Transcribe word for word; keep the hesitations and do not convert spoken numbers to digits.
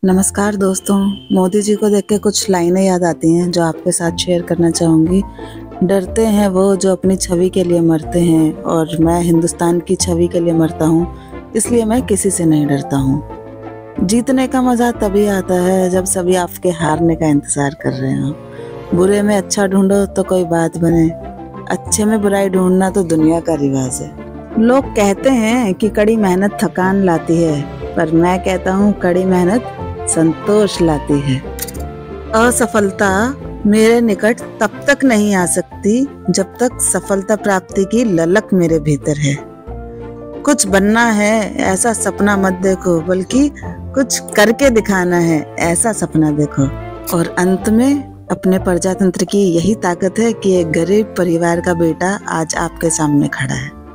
नमस्कार दोस्तों, मोदी जी को देख के कुछ लाइनें याद आती हैं जो आपके साथ शेयर करना चाहूँगी। डरते हैं वो जो अपनी छवि के लिए मरते हैं और मैं हिंदुस्तान की छवि के लिए मरता हूँ, इसलिए मैं किसी से नहीं डरता हूँ। जीतने का मज़ा तभी आता है जब सभी आपके हारने का इंतज़ार कर रहे हों। बुरे में अच्छा ढूंढो तो कोई बात बने, अच्छे में बुराई ढूंढना तो दुनिया का रिवाज है। लोग कहते हैं कि कड़ी मेहनत थकान लाती है, पर मैं कहता हूँ कड़ी मेहनत संतोष लाती है। असफलता मेरे निकट तब तक नहीं आ सकती जब तक सफलता प्राप्ति की ललक मेरे भीतर है। कुछ बनना है ऐसा सपना मत देखो, बल्कि कुछ करके दिखाना है ऐसा सपना देखो। और अंत में अपने प्रजातंत्र की यही ताकत है कि एक गरीब परिवार का बेटा आज आपके सामने खड़ा है।